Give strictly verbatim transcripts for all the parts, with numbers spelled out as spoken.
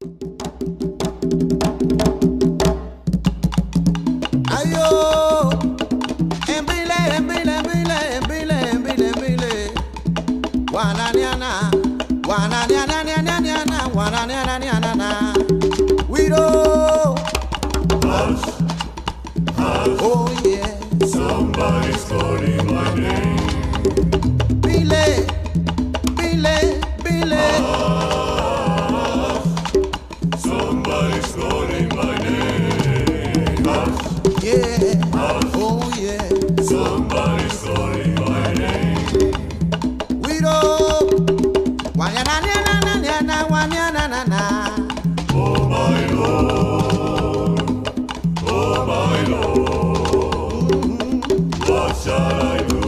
Ayo, embile, embile, embile, embile, embile, embile. Wananiana, wananiana, niana, niana, wananiana, niana, na. Widow. Hush, hush. Oh yeah. Somebody's calling my name. Bile, bile, bile. Hush, somebody's calling my name. Hush, Yeah. hush. Oh yeah. Somebody's calling my name. Widow. Wananiana, niana, wananiana, na. Oh my Lord, oh my Lord, what shall I do?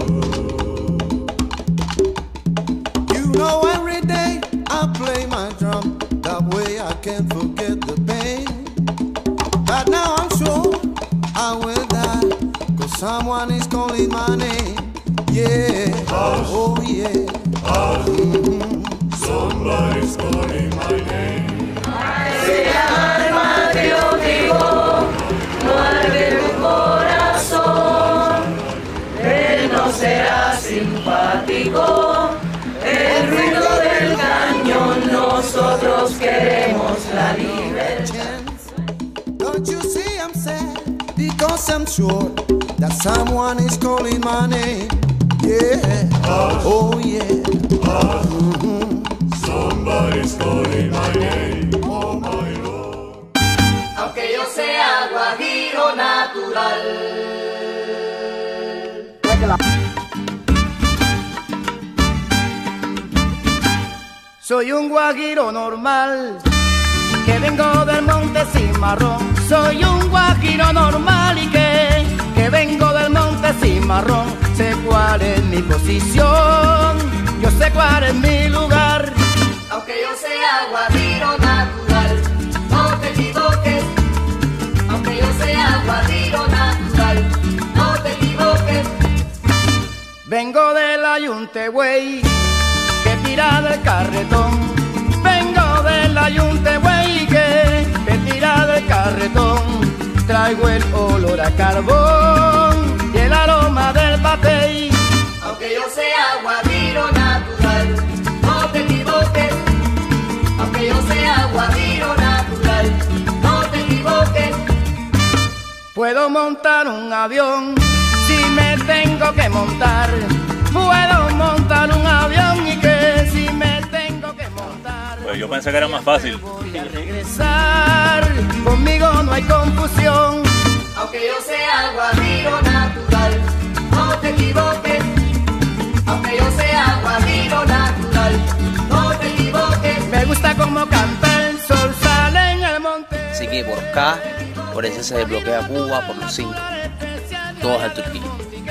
You know every day I play my drum, that way I can't forget the pain. But now I'm sure I will die, cause someone is calling my name. Yeah, oh yeah. Hush, somebody's calling my name. Será simpático el ruido del cañón. Nosotros queremos la libertad. Don't you see I'm sad, because I'm sure that someone is calling my name. Yeah, oh yeah. Somebody's calling my name. Oh my Lord. Aunque yo sea guajiro natural. Soy un guajiro normal, que vengo del monte Cimarrón. Soy un guajiro normal y que, que vengo del monte Cimarrón. Sé cuál es mi posición, yo sé cuál es mi lugar. Aunque yo sea guajiro natural, no te equivoques. Aunque yo sea guajiro natural, no te equivoques. Vengo del ayunte, güey, que tira del carretón. Vengo del ayunte, güey, que, que tira del carretón. Traigo el olor a carbón y el aroma del papel. Aunque yo sea guajiro natural, no te equivoques. Aunque yo sea guajiro natural, no te equivoques. Puedo montar un avión si me tengo que montar. Puedo montar un avión y que si me tengo que montar. Pues yo pensé que era más fácil. Voy a regresar, conmigo no hay confusión. Aunque yo sea guajiro natural, no te equivoques. Aunque yo sea guajiro natural, no te equivoques. Me gusta como canta el sol, sale en el monte. Así que por acá, por eso se desbloquea Cuba por los cinco. Todos al Turquía.